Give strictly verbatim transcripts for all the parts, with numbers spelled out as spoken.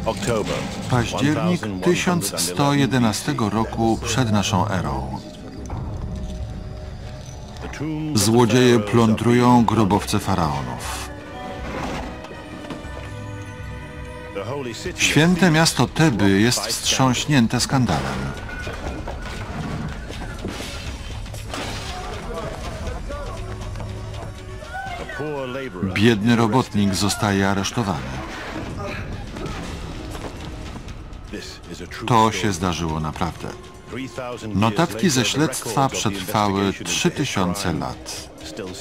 Październik tysiąc sto jedenastego roku przed naszą erą. Złodzieje plądrują grobowce faraonów. Święte miasto Teby jest wstrząśnięte skandalem. Biedny robotnik zostaje aresztowany. To się zdarzyło naprawdę. Notatki ze śledztwa przetrwały trzy tysiące lat.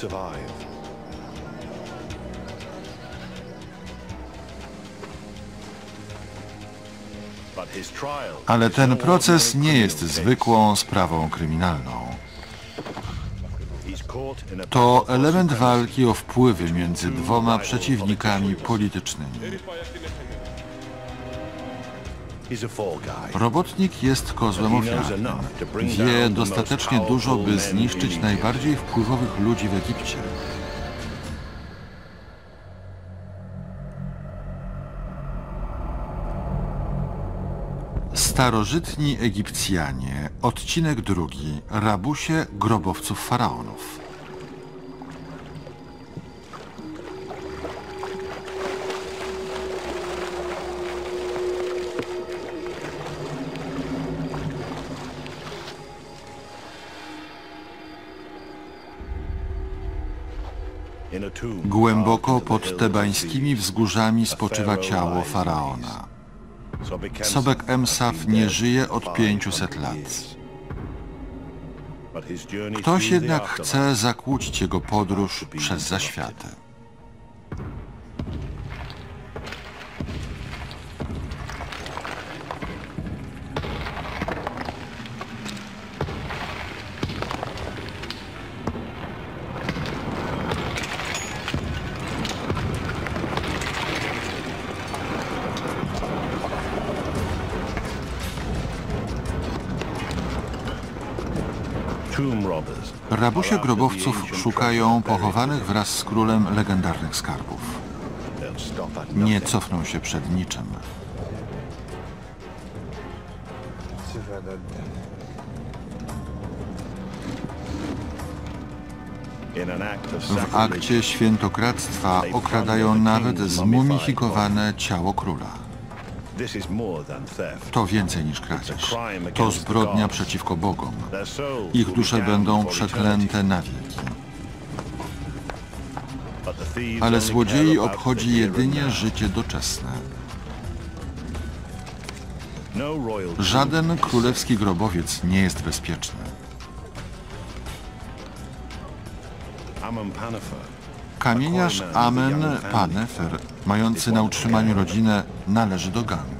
Ale ten proces nie jest zwykłą sprawą kryminalną. To element walki o wpływy między dwoma przeciwnikami politycznymi. Robotnik jest kozłem ofiarnym. Wie dostatecznie dużo, by zniszczyć najbardziej wpływowych ludzi w Egipcie. Starożytni Egipcjanie, odcinek drugi. Rabusie grobowców faraonów. Głęboko pod tebańskimi wzgórzami spoczywa ciało faraona. Sobek Emsaf nie żyje od pięciuset lat. Ktoś jednak chce zakłócić jego podróż przez zaświatę. Rabusie grobowców szukają pochowanych wraz z królem legendarnych skarbów. Nie cofną się przed niczym. W akcie świętokradztwa okradają nawet zmumifikowane ciało króla. To więcej niż kradzież. To zbrodnia przeciwko Bogom. Ich dusze będą przeklęte na wieki. Ale złodziei obchodzi jedynie życie doczesne. Żaden królewski grobowiec nie jest bezpieczny. Kamieniarz Amen-Panefer, mający na utrzymaniu rodzinę, należy do gangu.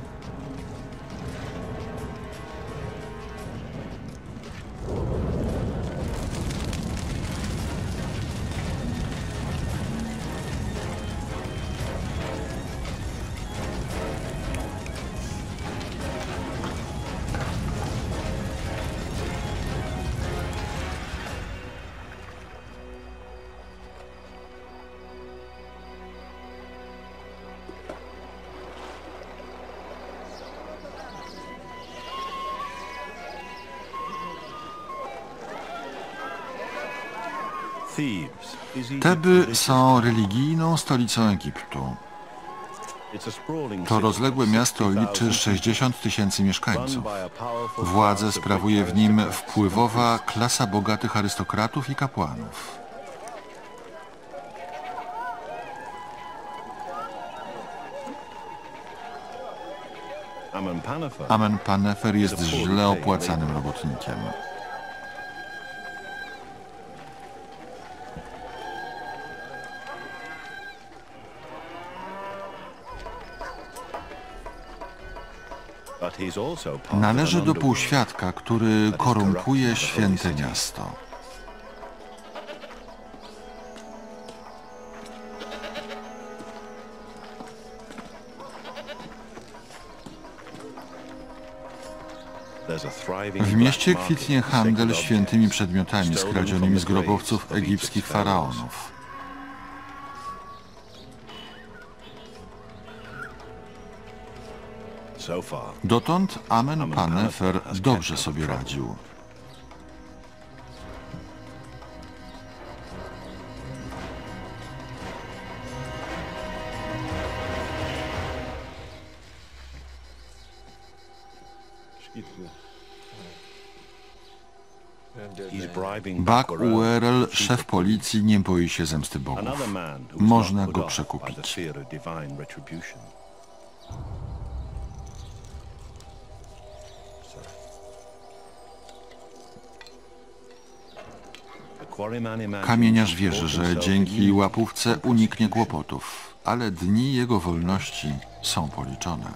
Teby są religijną stolicą Egiptu. To rozległe miasto liczy sześćdziesiąt tysięcy mieszkańców. Władzę sprawuje w nim wpływowa klasa bogatych arystokratów i kapłanów. Amen-Panefer jest źle opłacanym robotnikiem. Należy do półświadka, który korumpuje święte miasto. W mieście kwitnie handel świętymi przedmiotami skradzionymi z grobowców egipskich faraonów. Dotąd Amenhotep dobrze sobie radził. Bak-Uerel, szef policji, nie boi się zemsty bogów. Można go przekupić. Kamieniarz wierzy, że dzięki łapówce uniknie kłopotów, ale dni jego wolności są policzone.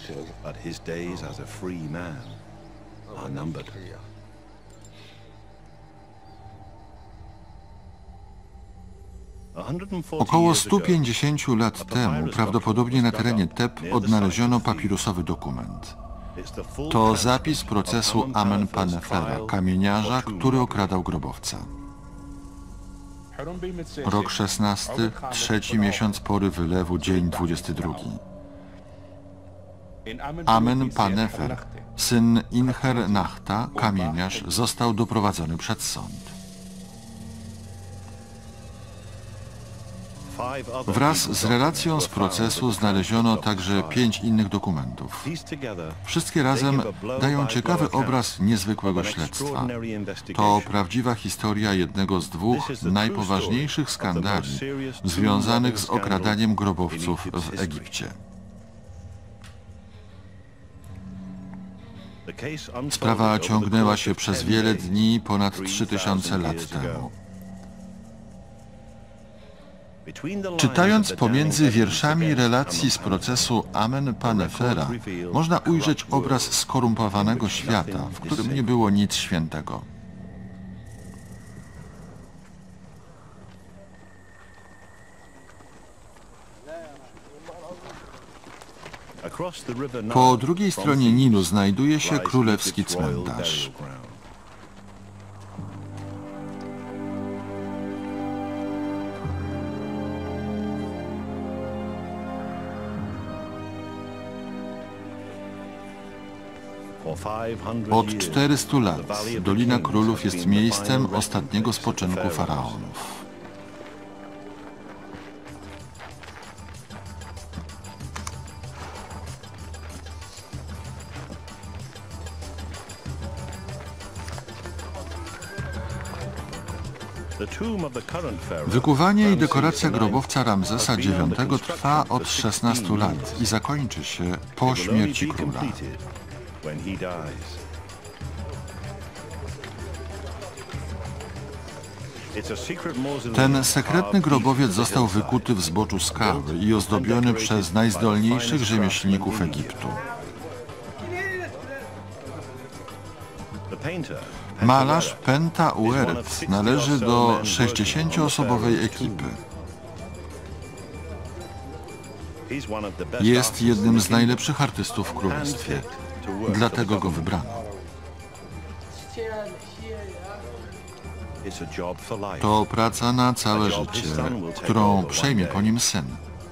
Około stu pięćdziesięciu lat temu, prawdopodobnie na terenie Teb, odnaleziono papirusowy dokument. To zapis procesu Amenhotepera, kamieniarza, który okradał grobowca. Rok szesnasty, trzeci miesiąc pory wylewu, dzień dwudziesty drugi. Amenhotep, syn Inher-Nachta, kamieniarz, został doprowadzony przed sąd. Wraz z relacją z procesu znaleziono także pięć innych dokumentów. Wszystkie razem dają ciekawy obraz niezwykłego śledztwa. To prawdziwa historia jednego z dwóch najpoważniejszych skandali związanych z okradaniem grobowców w Egipcie. Sprawa ciągnęła się przez wiele dni, ponad trzy tysiące lat temu. Czytając pomiędzy wierszami relacji z procesu Amenhotepera, można ujrzeć obraz skorumpowanego świata, w którym nie było nic świętego. Po drugiej stronie Nilu znajduje się królewski cmentarz. Od czterystu lat Dolina Królów jest miejscem ostatniego spoczynku faraonów. Wykuwanie i dekoracja grobowca Ramzesa dziewiątego trwa od szesnastu lat i zakończy się po śmierci króla. Ten sekretny grobowiec został wykuty w zboczu skały i ozdobiony przez najzdolniejszych rzemieślników Egiptu. Malarz Penta Ueret należy do sześćdziesięcioosobowej ekipy. Jest jednym z najlepszych artystów w królestwie, dlatego go wybrano. To praca na całe życie, którą przejmie po nim syn.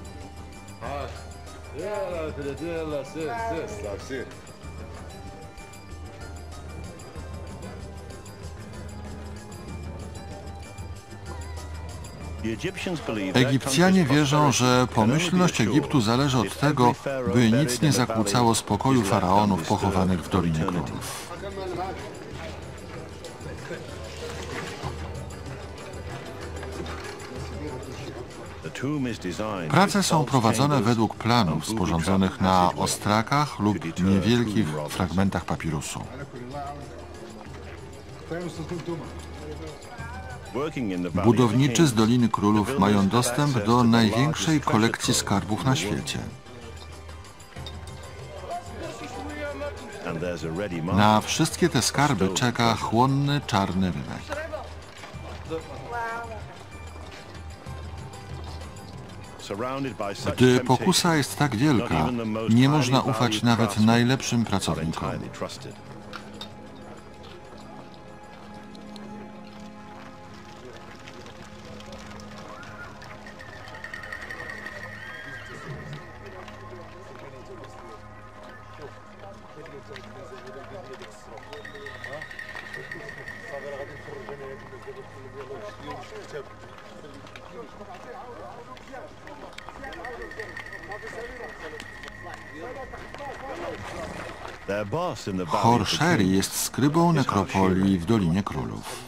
Egipcjanie wierzą, że pomyślność Egiptu zależy od tego, by nic nie zakłócało spokoju faraonów pochowanych w Dolinie Królów. Prace są prowadzone według planów sporządzonych na ostrakach lub niewielkich fragmentach papirusu. Budowniczy z Doliny Królów mają dostęp do największej kolekcji skarbów na świecie. Na wszystkie te skarby czeka chłonny czarny rynek. Gdy pokusa jest tak wielka, nie można ufać nawet najlepszym pracownikom. Horsheri jest skrybą nekropolii w Dolinie Królów.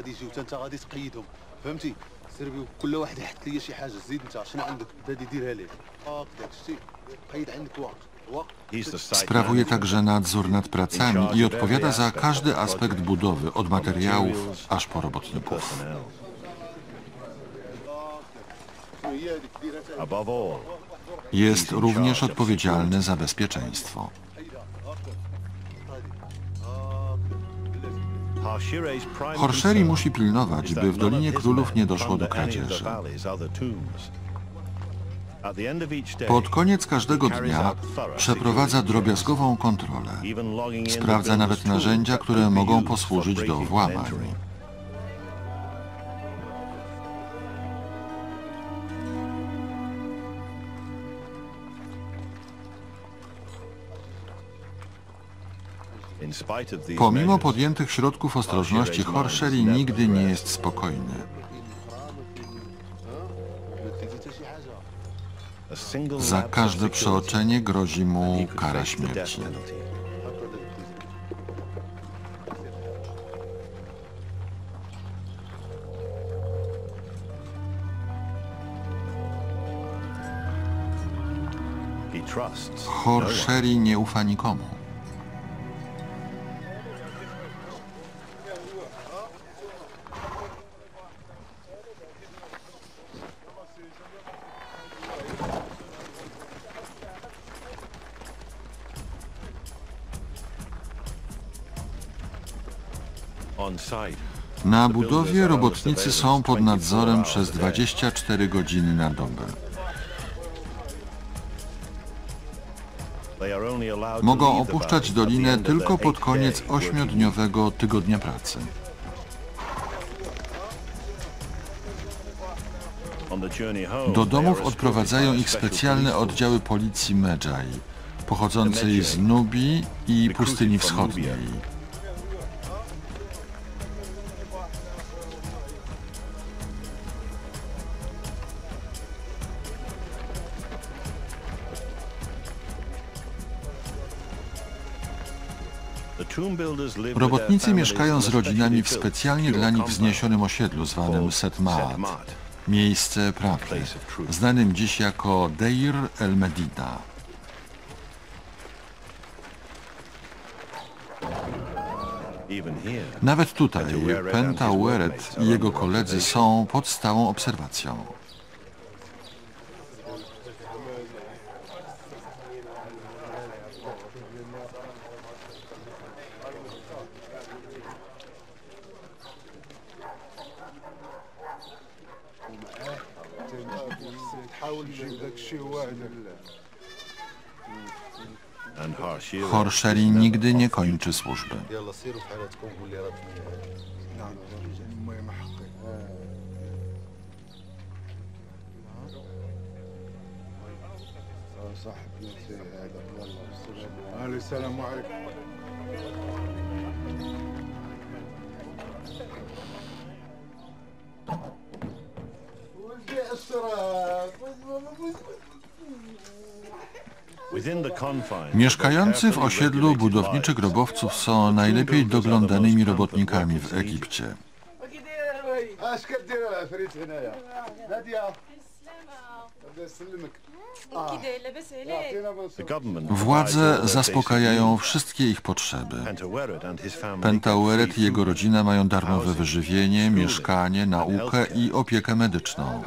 Sprawuje także nadzór nad pracami i odpowiada za każdy aspekt budowy, od materiałów aż po robotników. Jest również odpowiedzialny za bezpieczeństwo. Horsheri musi pilnować, by w Dolinie Królów nie doszło do kradzieży. Pod koniec każdego dnia przeprowadza drobiazgową kontrolę. Sprawdza nawet narzędzia, które mogą posłużyć do włamań. Pomimo podjętych środków ostrożności, Horsheri nigdy nie jest spokojny. Za każde przeoczenie grozi mu kara śmierci. Horsheri nie ufa nikomu. Na budowie robotnicy są pod nadzorem przez dwadzieścia cztery godziny na dobę. Mogą opuszczać dolinę tylko pod koniec ośmiodniowego tygodnia pracy. Do domów odprowadzają ich specjalne oddziały policji Medżaj, pochodzącej z Nubii i Pustyni Wschodniej. Robotnicy mieszkają z rodzinami w specjalnie dla nich wzniesionym osiedlu zwanym Set Maat, miejsce prawdy, znanym dziś jako Deir el-Medina. Nawet tutaj Penta Ueret i jego koledzy są pod stałą obserwacją. Horsheri nigdy nie kończy służby. Mieszkający w osiedlu budowniczy grobowców są najlepiej doglądanymi robotnikami w Egipcie. Władze zaspokajają wszystkie ich potrzeby. Penta Ueret i jego rodzina mają darmowe wyżywienie, mieszkanie, naukę i opiekę medyczną.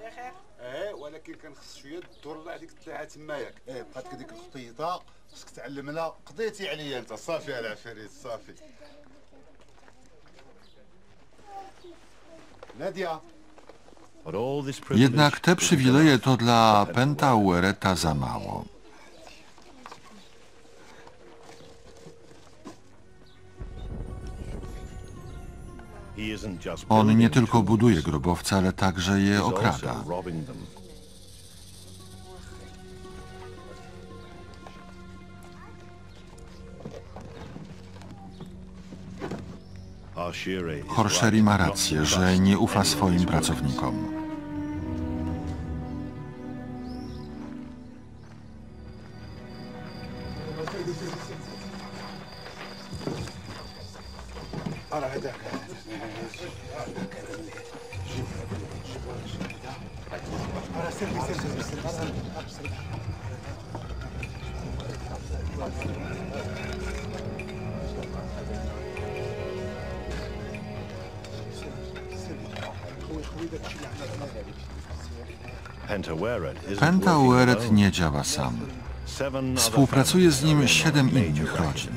Jednak te przywileje to dla Penta Uereta za mało. On nie tylko buduje grobowce, ale także je okrada. Horsheri ma rację, że nie ufa swoim pracownikom. Penta-Ueret nie działa sam. Współpracuje z nim siedem innych rodzin.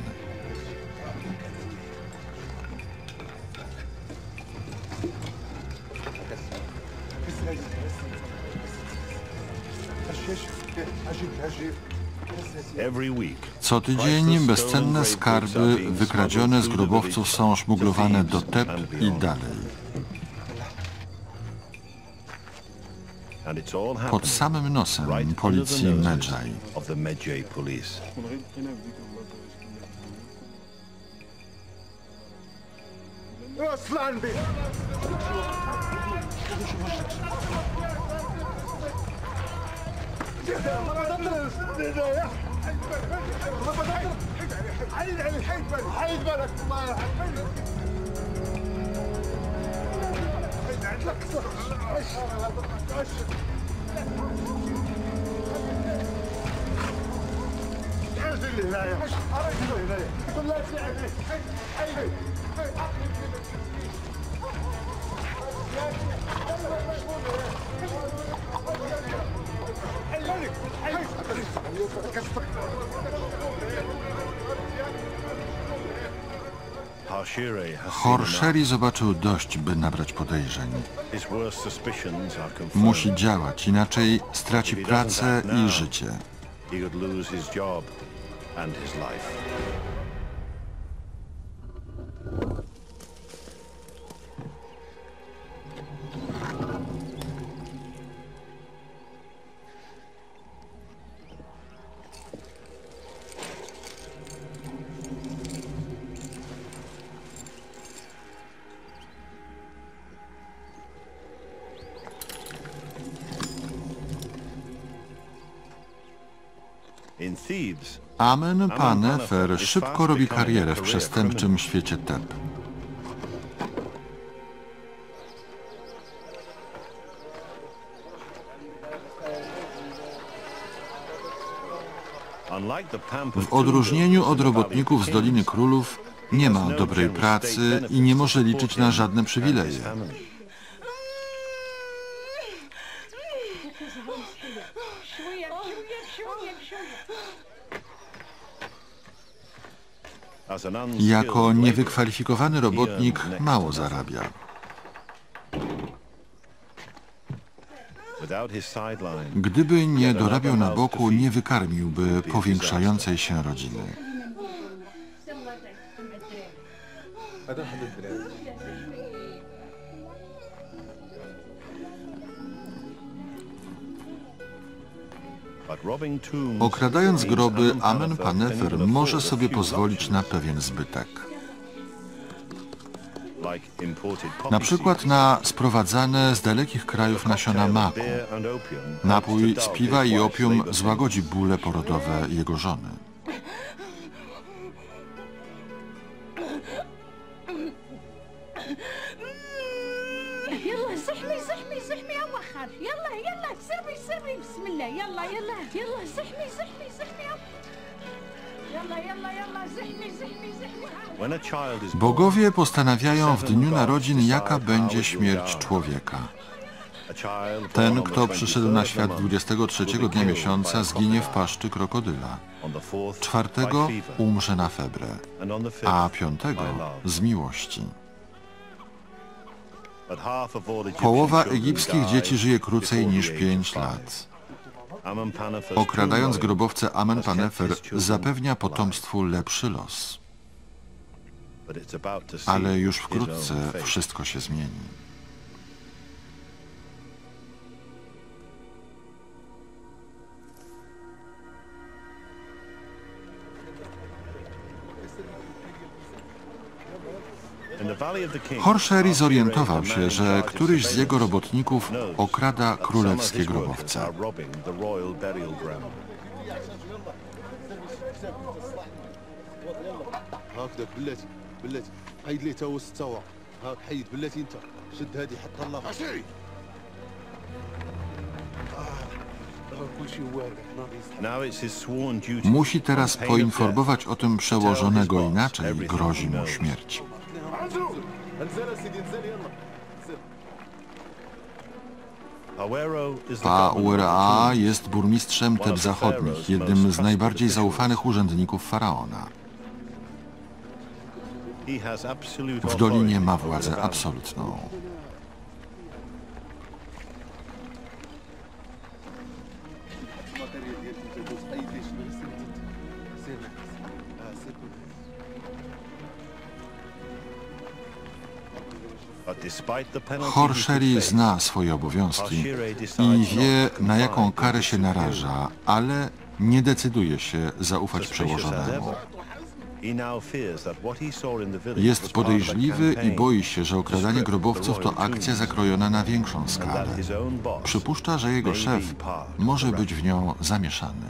Co tydzień bezcenne skarby wykradzione z grobowców są szmuglowane do Teb i dalej. Pod samym nosem policji Medjay. Horsheri zobaczył dość, by nabrać podejrzeń. Musi działać, inaczej straci pracę i życie. Amen-Panefer szybko robi karierę w przestępczym świecie Teb. W odróżnieniu od robotników z Doliny Królów nie ma dobrej pracy i nie może liczyć na żadne przywileje. Jako niewykwalifikowany robotnik mało zarabia. Gdyby nie dorabiał na boku, nie wykarmiłby powiększającej się rodziny. Okradając groby, Amen-Panefer może sobie pozwolić na pewien zbytek. Na przykład na sprowadzane z dalekich krajów nasiona maku. Napój z piwa i opium złagodzi bóle porodowe jego żony. Bogowie postanawiają w dniu narodzin, jaka będzie śmierć człowieka. Ten, kto przyszedł na świat dwudziestego trzeciego dnia miesiąca, zginie w paszczy krokodyla. Czwartego umrze na febrę, a piątego z miłości. Połowa egipskich dzieci żyje krócej niż pięć lat. Okradając grobowce, Amen-Panefer zapewnia potomstwu lepszy los. Ale już wkrótce wszystko się zmieni. Horsheri zorientował się, że któryś z jego robotników okrada królewskie grobowce. Musi teraz poinformować o tym przełożonego, inaczej grozi mu śmierć. Pa-Uera jest burmistrzem Teb Zachodnich, jednym z najbardziej zaufanych urzędników faraona. W dolinie ma władzę absolutną. Horsheri zna swoje obowiązki i wie, na jaką karę się naraża, ale nie decyduje się zaufać przełożonemu. Jest podejrzliwy i boi się, że okradanie grobowców to akcja zakrojona na większą skalę. Przypuszcza, że jego szef może być w nią zamieszany.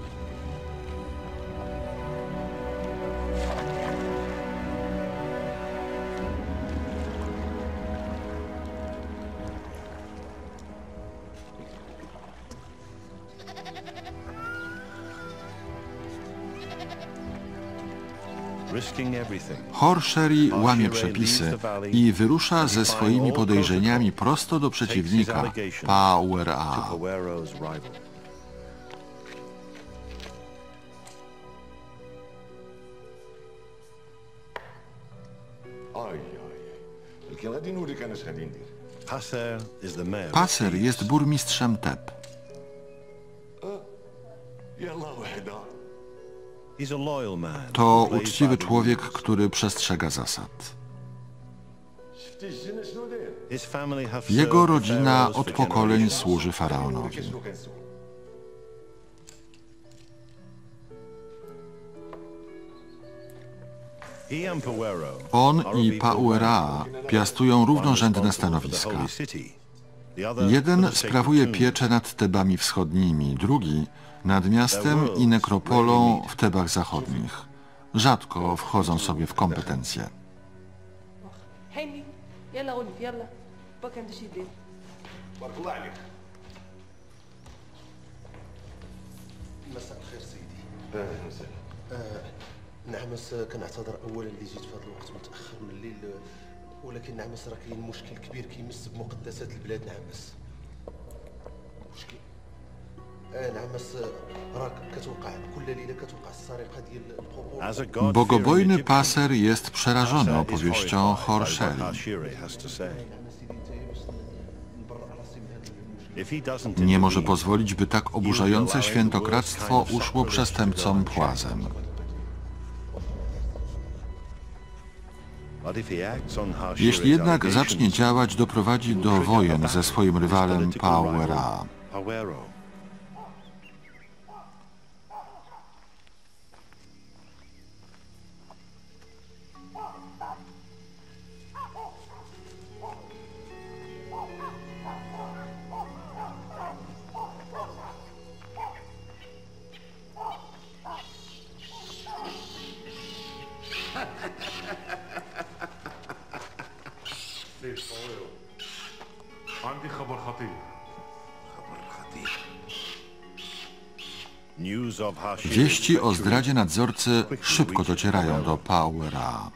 Horsheri łamie przepisy i wyrusza ze swoimi podejrzeniami prosto do przeciwnika, Pa-Uera. Passer jest burmistrzem Teb. To uczciwy człowiek, który przestrzega zasad. Jego rodzina od pokoleń służy faraonowi. On i Pa-Uera piastują równorzędne stanowiska. Jeden sprawuje pieczę nad Tebami Wschodnimi, drugi nad miastem i nekropolą w Tebach Zachodnich. Rzadko wchodzą sobie w kompetencje. نعمس كنعتذر اولا اللي جيت في هذا الوقت متاخر من الليل ولكن نعمس راه كاين مشكل كبير كيمس بمقدسات البلاد نعمس مشكل اه نعمس راه كتوقع كل ليله كتوقع السرقه ديال القبور. Bogobojny Passer jest przerażony opowieścią Horsheri. Nie może pozwolić, by tak oburzające świętokradztwo uszło przestępcom płazem. Jeśli jednak zacznie działać, doprowadzi do wojen ze swoim rywalem Pa-Uera. Wieści o zdradzie nadzorcy szybko docierają do Pa-Uera.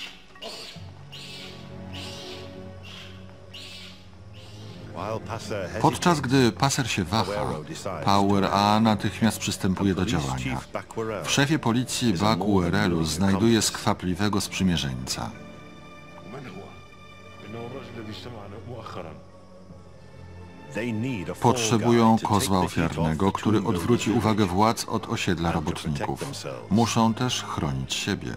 Podczas gdy Passer się waha, Pa-Uera natychmiast przystępuje do działania. W szefie policji Ba-Uerelu znajduje skwapliwego sprzymierzeńca. Potrzebują kozła ofiarnego, który odwróci uwagę władz od osiedla robotników. Muszą też chronić siebie.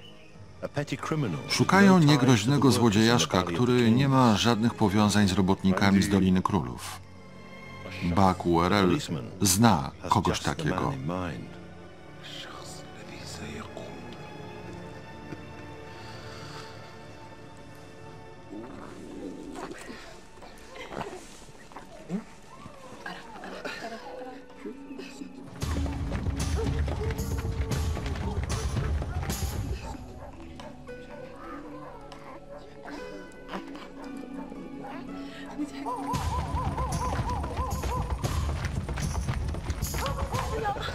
Szukają niegroźnego złodziejaszka, który nie ma żadnych powiązań z robotnikami z Doliny Królów. Ba-Uerel zna kogoś takiego.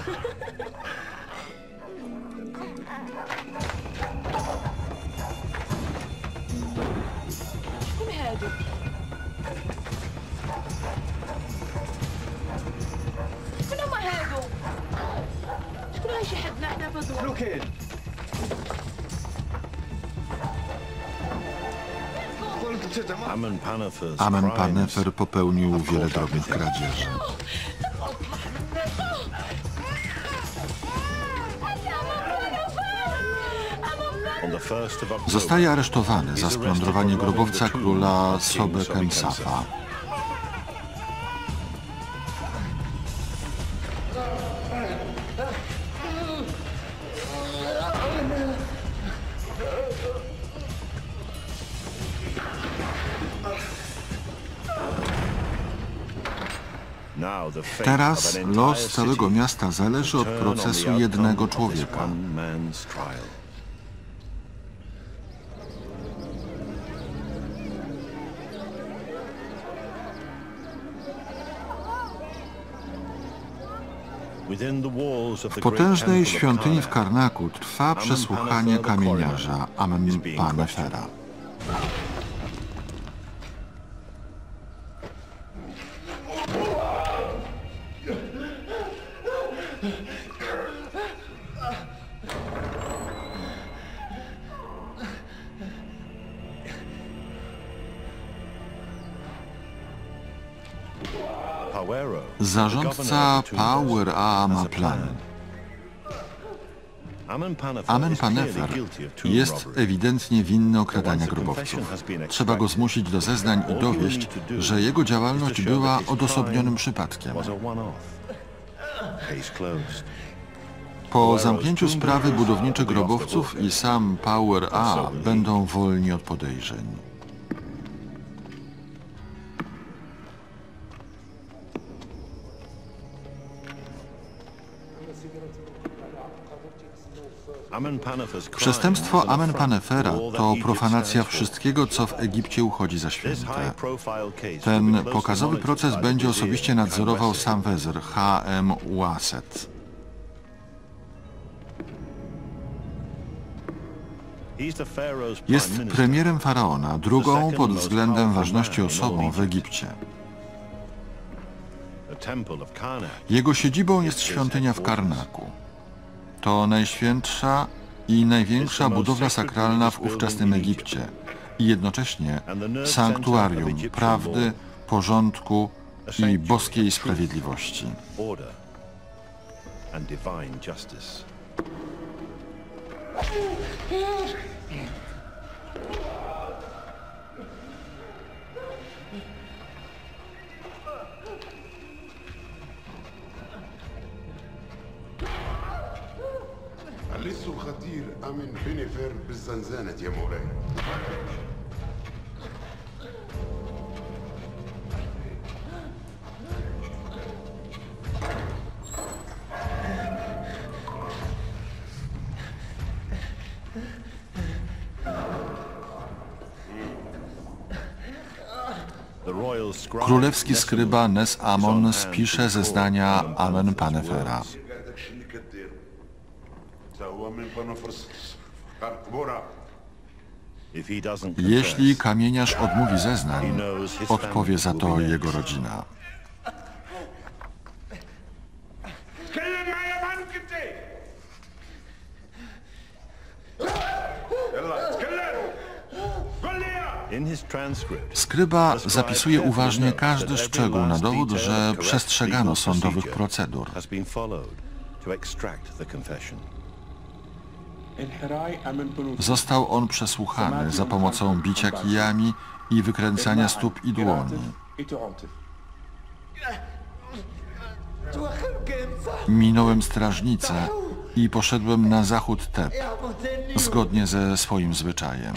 شكون هادو؟ شكون هما هادو؟ شكون هاد شي حد نعنا فهاد شنو كاين؟ Amen Panefer popełnił wiele drobnych kradzieży. Zostaje aresztowany za splądrowanie grobowca króla Sobekemsafa. Teraz los całego miasta zależy od procesu jednego człowieka. W potężnej świątyni w Karnaku trwa przesłuchanie kamieniarza Amen Panefera. Zarządca Power A ma plan. Amen Panefer jest ewidentnie winny okradania grobowców. Trzeba go zmusić do zeznań i dowieść, że jego działalność była odosobnionym przypadkiem. Po zamknięciu sprawy budowniczy grobowców i sam Power A będą wolni od podejrzeń. Przestępstwo Amen Panefera to profanacja wszystkiego, co w Egipcie uchodzi za święte. Ten pokazowy proces będzie osobiście nadzorował sam wezyr H M Waset. Jest premierem faraona, drugą pod względem ważności osobą w Egipcie. Jego siedzibą jest świątynia w Karnaku. To najświętsza i największa budowla sakralna w ówczesnym Egipcie i jednocześnie sanktuarium prawdy, porządku i boskiej sprawiedliwości. لسه الخطير أمن بنفر بالزنزانة يا مولاي. Królewski skryba Nes Amon spisze zeznania Amen Panefera. Jeśli kamieniarz odmówi zeznań, odpowie za to jego rodzina. Skryba zapisuje uważnie każdy szczegół na dowód, że przestrzegano sądowych procedur. Został on przesłuchany za pomocą bicia kijami i wykręcania stóp i dłoni. Minąłem strażnicę i poszedłem na zachód Teb, zgodnie ze swoim zwyczajem.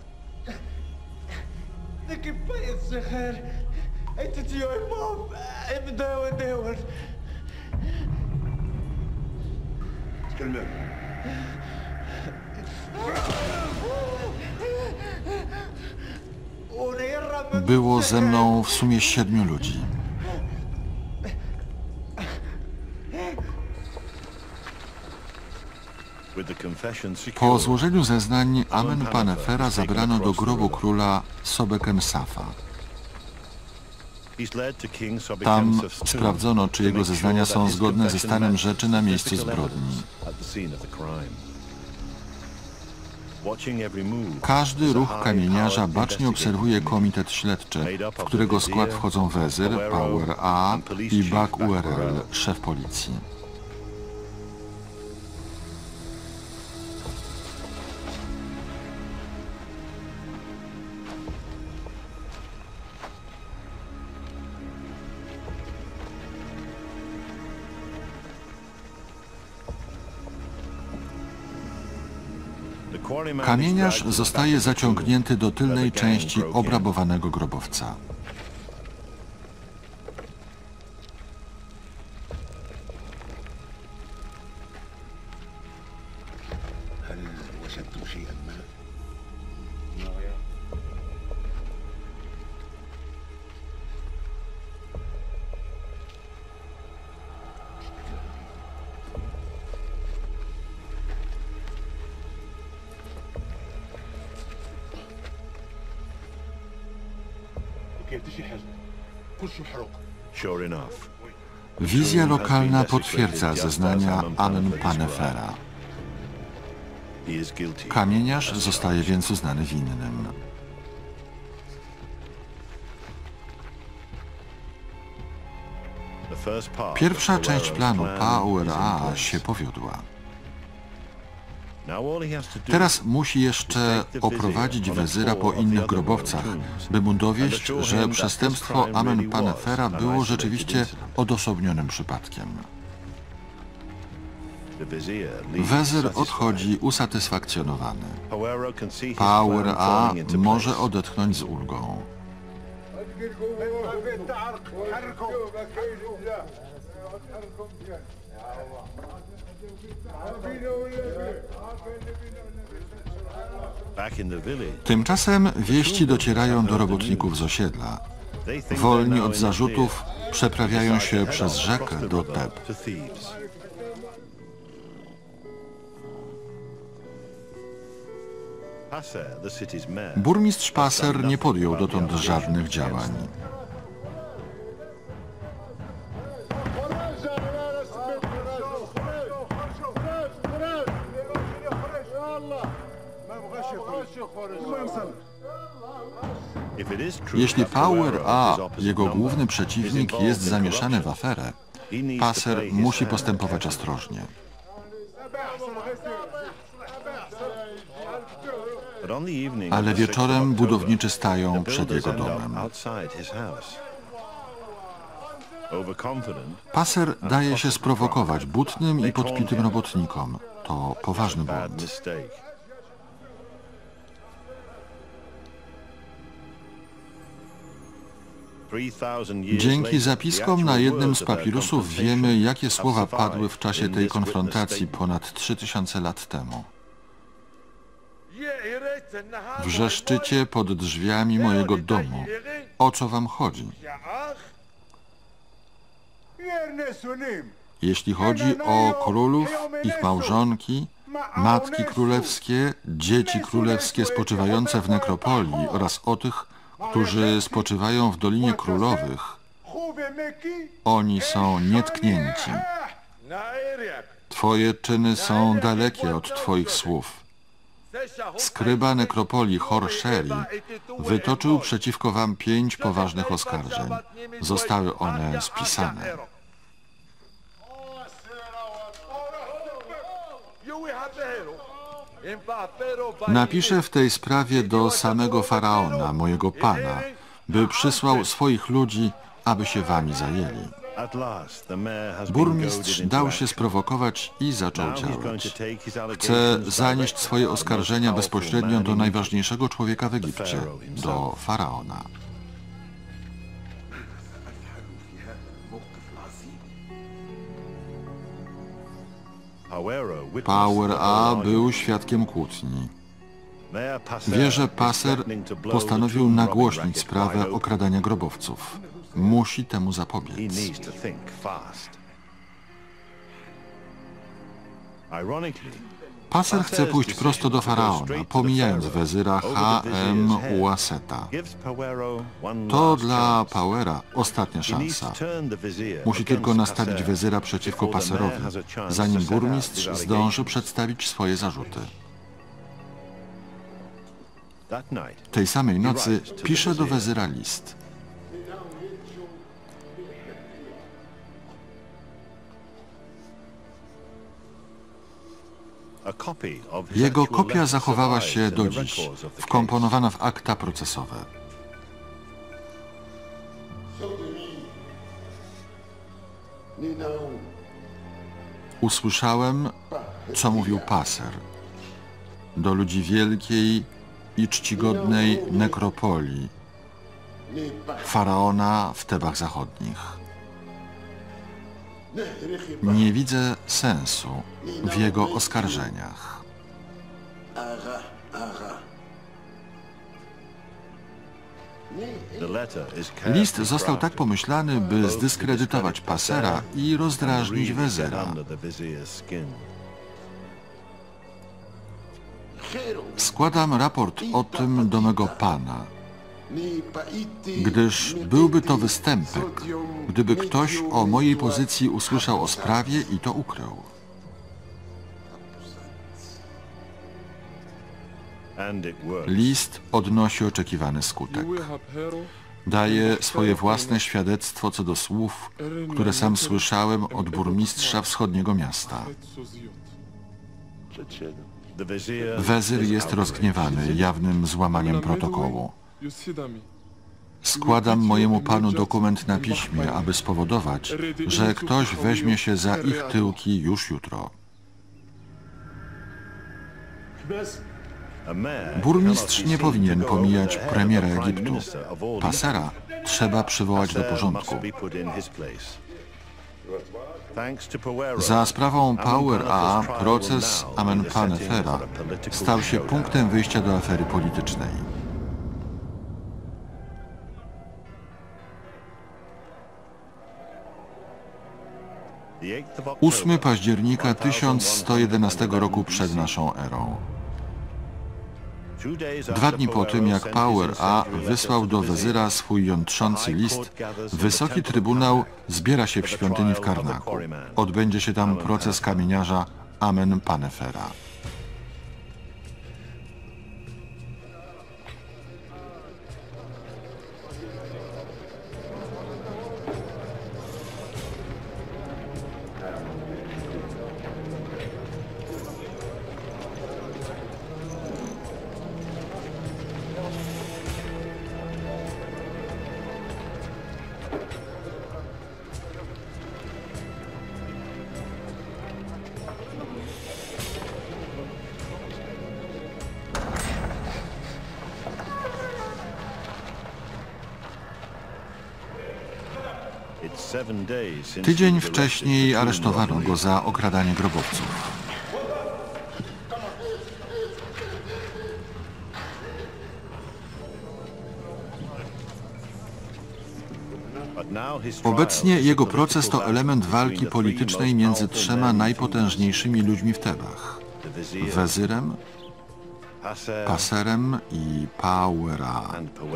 Było ze mną w sumie siedmiu ludzi. Po złożeniu zeznań Amenpanefera zabrano do grobu króla Sobekemsafa. Tam sprawdzono, czy jego zeznania są zgodne ze stanem rzeczy na miejscu zbrodni. Każdy ruch kamieniarza bacznie obserwuje komitet śledczy, w którego skład wchodzą wezyr, Power A i Bak U R L, szef policji. Kamieniarz zostaje zaciągnięty do tylnej części obrabowanego grobowca. Wizja lokalna potwierdza zeznania Amenpanefera. Kamieniarz zostaje więc uznany winnym. Pierwsza część planu Power A się powiodła. Teraz musi jeszcze oprowadzić wezyra po innych grobowcach, by mu dowieść, że przestępstwo Amenpanefera było rzeczywiście odosobnionym przypadkiem. Wezyr odchodzi usatysfakcjonowany. Power A może odetchnąć z ulgą. Tymczasem wieści docierają do robotników z osiedla. Wolni od zarzutów przeprawiają się przez rzekę do Teb. Burmistrz Passer nie podjął dotąd żadnych działań. Jeśli Power A, jego główny przeciwnik, jest zamieszany w aferę, Passer musi postępować ostrożnie. Ale wieczorem budowniczy stają przed jego domem. Passer daje się sprowokować butnym i podpitym robotnikom. To poważny błąd. Dzięki zapiskom na jednym z papirusów wiemy, jakie słowa padły w czasie tej konfrontacji ponad trzy tysiące lat temu. Wrzeszczycie pod drzwiami mojego domu. O co wam chodzi? Jeśli chodzi o królów, ich małżonki, matki królewskie, dzieci królewskie spoczywające w nekropolii oraz o tych, którzy spoczywają w Dolinie Królowych, oni są nietknięci. Twoje czyny są dalekie od Twoich słów. Skryba nekropolii Horsheri wytoczył przeciwko wam pięć poważnych oskarżeń. Zostały one spisane. Napiszę w tej sprawie do samego Faraona, mojego pana, by przysłał swoich ludzi, aby się wami zajęli. Burmistrz dał się sprowokować i zaczął działać. Chce zanieść swoje oskarżenia bezpośrednio do najważniejszego człowieka w Egipcie, do Faraona. Power A był świadkiem kłótni. Wie, że Passer postanowił nagłośnić sprawę okradania grobowców. Musi temu zapobiec. Paser chce pójść prosto do faraona, pomijając wezyra H M Uaseta. To dla Powera ostatnia szansa. Musi tylko nastawić wezyra przeciwko Paserowi, zanim burmistrz zdąży przedstawić swoje zarzuty. Tej samej nocy pisze do wezyra list. Jego kopia zachowała się do dziś, wkomponowana w akta procesowe. Usłyszałem, co mówił Paser do ludzi wielkiej i czcigodnej nekropolii, faraona w Tebach Zachodnich. Nie widzę sensu w jego oskarżeniach. List został tak pomyślany, by zdyskredytować Pasera i rozdrażnić wezyra. Składam raport o tym do mego pana, gdyż byłby to występek, gdyby ktoś o mojej pozycji usłyszał o sprawie i to ukrył. List odnosi oczekiwany skutek. Daje swoje własne świadectwo co do słów, które sam słyszałem od burmistrza wschodniego miasta. Wezyr jest rozgniewany jawnym złamaniem protokołu. Składam mojemu panu dokument na piśmie, aby spowodować, że ktoś weźmie się za ich tyłki już jutro. Burmistrz nie powinien pomijać premiera Egiptu. Pasera trzeba przywołać do porządku. Za sprawą Power A proces Amenpanefera stał się punktem wyjścia do afery politycznej. ósmego października tysiąc sto jedenastego roku przed naszą erą. Dwa dni po tym, jak Power A wysłał do wezyra swój jątrzący list, Wysoki Trybunał zbiera się w świątyni w Karnaku. Odbędzie się tam proces kamieniarza Amenpanefera. Tydzień wcześniej aresztowano go za okradanie grobowców. Obecnie jego proces to element walki politycznej między trzema najpotężniejszymi ludźmi w Tebach: wezyrem, Paserem i Power A.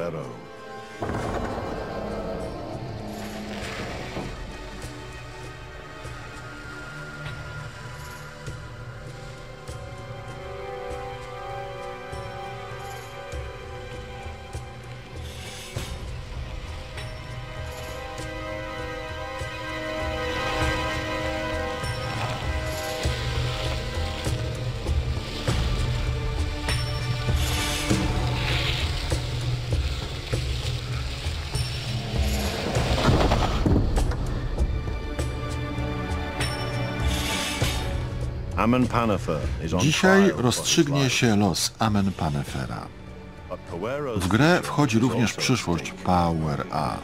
Dzisiaj rozstrzygnie się los Amenpanefera. W grę wchodzi również przyszłość Power A.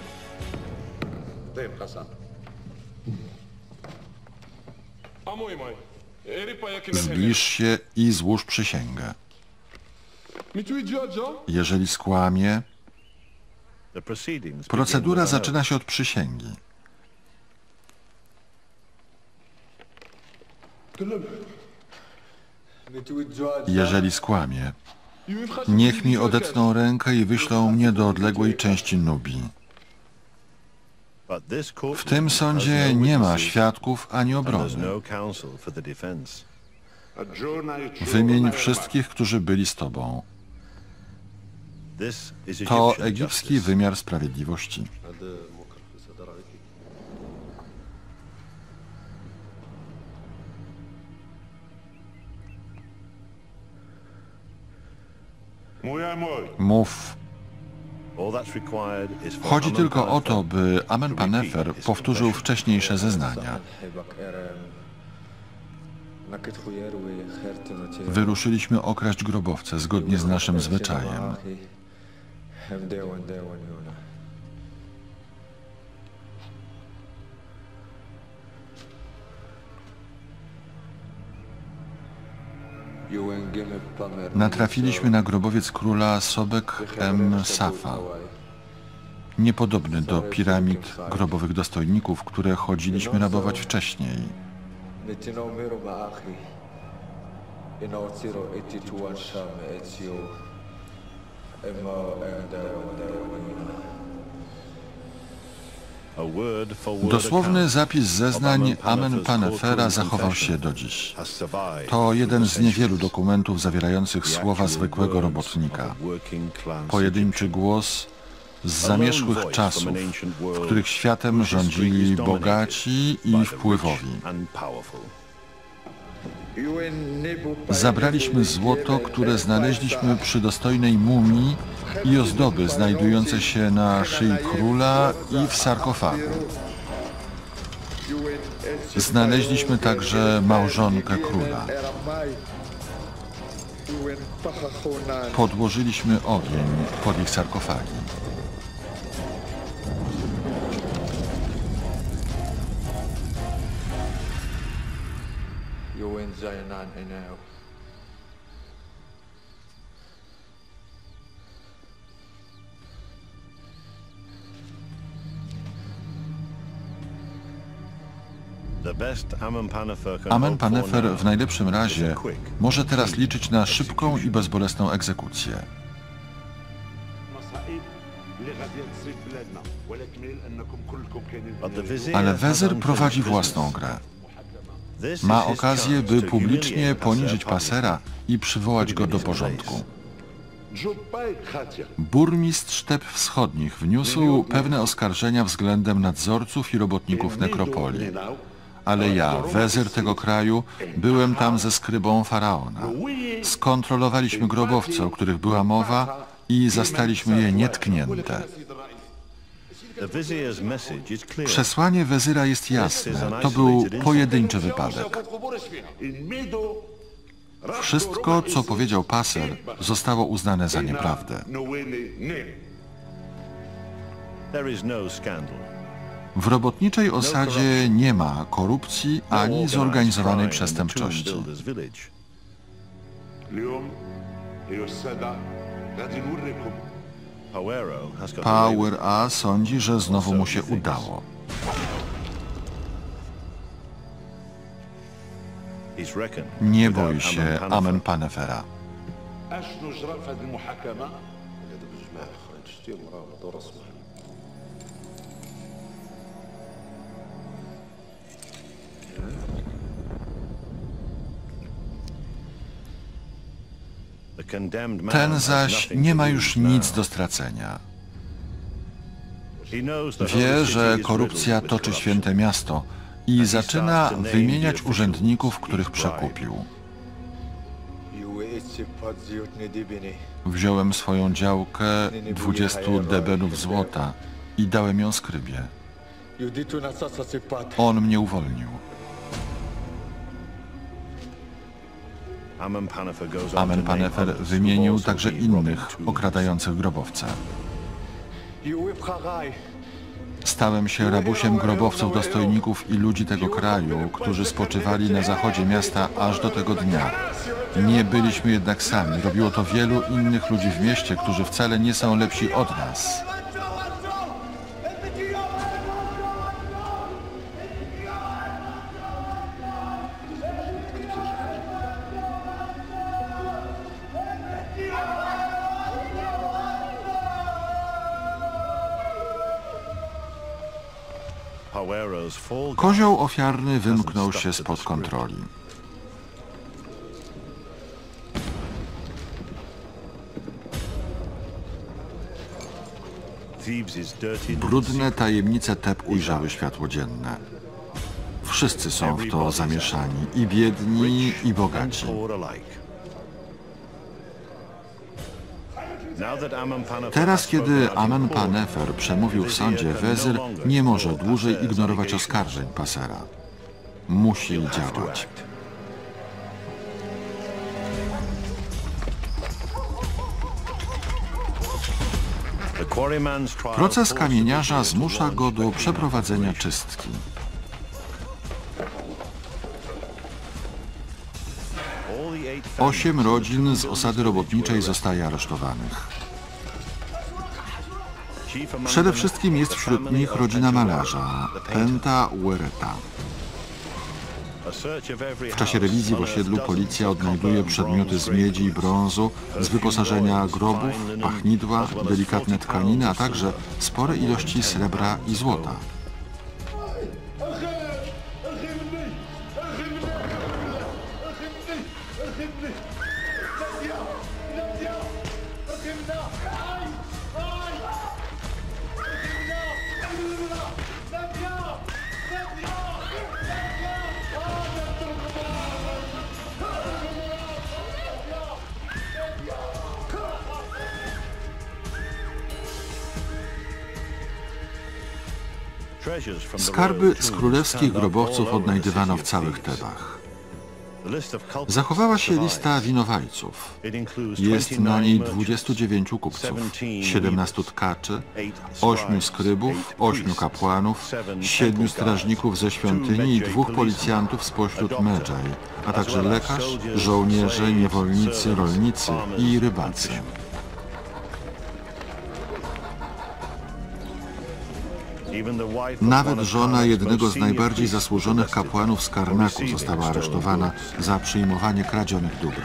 Zbliż się i złóż przysięgę. Jeżeli skłamie, procedura zaczyna się od przysięgi. Jeżeli skłamię, niech mi odetną rękę i wyślą mnie do odległej części Nubii. W tym sądzie nie ma świadków ani obrony. Wymień wszystkich, którzy byli z tobą. To egipski wymiar sprawiedliwości. Mów. Chodzi tylko o to, by Amenpanefer powtórzył wcześniejsze zeznania. Wyruszyliśmy okraść grobowce zgodnie z naszym zwyczajem. Natrafiliśmy na grobowiec króla Sobek em Safa, niepodobny do piramid grobowych dostojników, które chodziliśmy rabować wcześniej. Dosłowny zapis zeznań Amenpanefera zachował się do dziś. To jeden z niewielu dokumentów zawierających słowa zwykłego robotnika. Pojedynczy głos z zamierzchłych czasów, w których światem rządzili bogaci i wpływowi. Zabraliśmy złoto, które znaleźliśmy przy dostojnej mumii i ozdoby znajdujące się na szyi króla i w sarkofagu. Znaleźliśmy także małżonkę króla. Podłożyliśmy ogień pod ich sarkofagi. Amenpanefer w najlepszym razie może teraz liczyć na szybką i bezbolesną egzekucję. Ale Wezyr prowadzi własną grę. Ma okazję, by publicznie poniżyć Pasera i przywołać go do porządku. Burmistrz Teb Wschodnich wniósł pewne oskarżenia względem nadzorców i robotników nekropolii. Ale ja, wezyr tego kraju, byłem tam ze skrybą faraona. Skontrolowaliśmy grobowce, o których była mowa, i zastaliśmy je nietknięte. Przesłanie wezyra jest jasne. To był pojedynczy wypadek. Wszystko, co powiedział Paser, zostało uznane za nieprawdę. W robotniczej osadzie nie ma korupcji ani zorganizowanej przestępczości. Power A sądzi, że znowu mu się udało. Nie boi się Amenpanefera. Ten zaś nie ma już nic do stracenia. Wie, że korupcja toczy święte miasto i zaczyna wymieniać urzędników, których przekupił. Wziąłem swoją działkę dwudziestu debenów złota i dałem ją skrybie. On mnie uwolnił. Amenpanefer wymienił także innych okradających grobowce. Stałem się rabusiem grobowców, dostojników i ludzi tego kraju, którzy spoczywali na zachodzie miasta aż do tego dnia. Nie byliśmy jednak sami. Robiło to wielu innych ludzi w mieście, którzy wcale nie są lepsi od nas. Kozioł ofiarny wymknął się spod kontroli. Brudne tajemnice Teb ujrzały światło dzienne. Wszyscy są w to zamieszani, i biedni, i bogaci. Teraz, kiedy Amen-Panefer przemówił w sądzie, wezyr nie może dłużej ignorować oskarżeń Passera. Musi działać. Proces kamieniarza zmusza go do przeprowadzenia czystki. Osiem rodzin z osady robotniczej zostaje aresztowanych. Przede wszystkim jest wśród nich rodzina malarza, Penta Uereta. W czasie rewizji w osiedlu policja odnajduje przedmioty z miedzi i brązu, z wyposażenia grobów, pachnidła, delikatne tkaniny, a także spore ilości srebra i złota. Skarby z królewskich grobowców odnajdywano w całych Tebach. Zachowała się lista winowajców. Jest na niej dwudziestu dziewięciu kupców, siedemnastu tkaczy, ośmiu skrybów, ośmiu kapłanów, siedmiu strażników ze świątyni i dwóch policjantów spośród Medżaj, a także lekarz, żołnierze, niewolnicy, rolnicy i rybacy. Nawet żona jednego z najbardziej zasłużonych kapłanów z Karnaku została aresztowana za przyjmowanie kradzionych dóbr.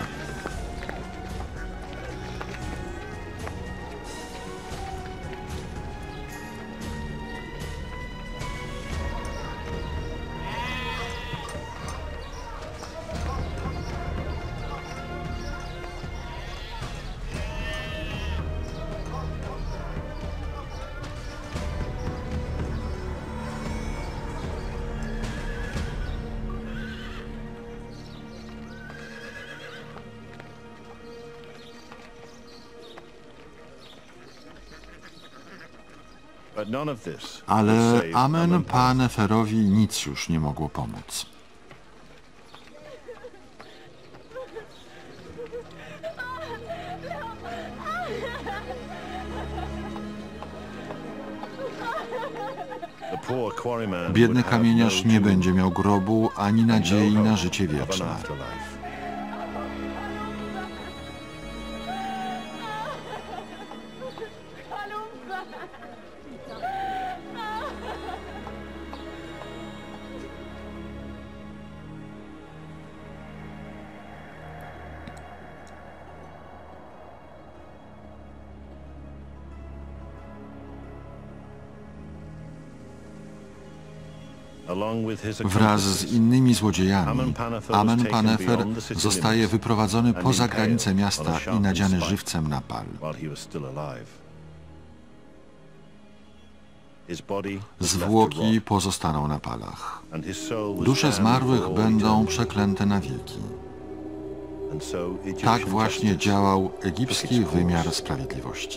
Ale Amen-Paneferowi nic już nie mogło pomóc. Biedny kamieniarz nie będzie miał grobu ani nadziei na życie wieczne. Wraz z innymi złodziejami Amen-Panefer zostaje wyprowadzony poza granice miasta i nadziany żywcem na pal. Zwłoki pozostaną na palach. Dusze zmarłych będą przeklęte na wieki. Tak właśnie działał egipski wymiar sprawiedliwości.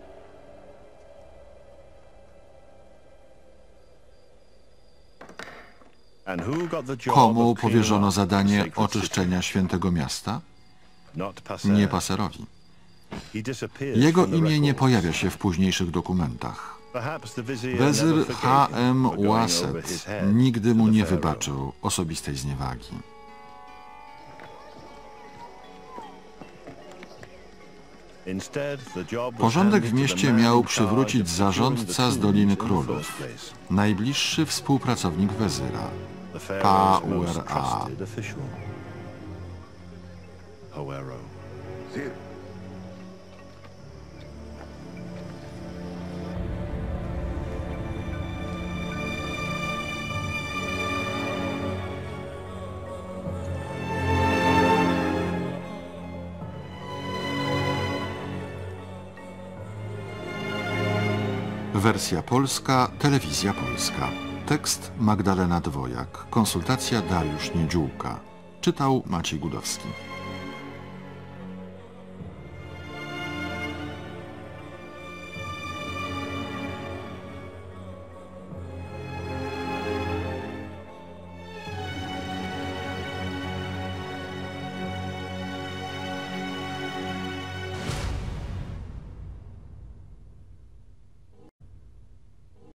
Komu powierzono zadanie oczyszczenia świętego miasta? Nie Passerowi. Jego imię nie pojawia się w późniejszych dokumentach. Wezyr H M Uaset nigdy mu nie wybaczył osobistej zniewagi. Porządek w mieście miał przywrócić zarządca z Doliny Królów, najbliższy współpracownik wezyra, Pa Uera. Wersja polska, Telewizja Polska. Tekst Magdalena Dwojak. Konsultacja Dariusz Niedziółka. Czytał Maciej Gudowski.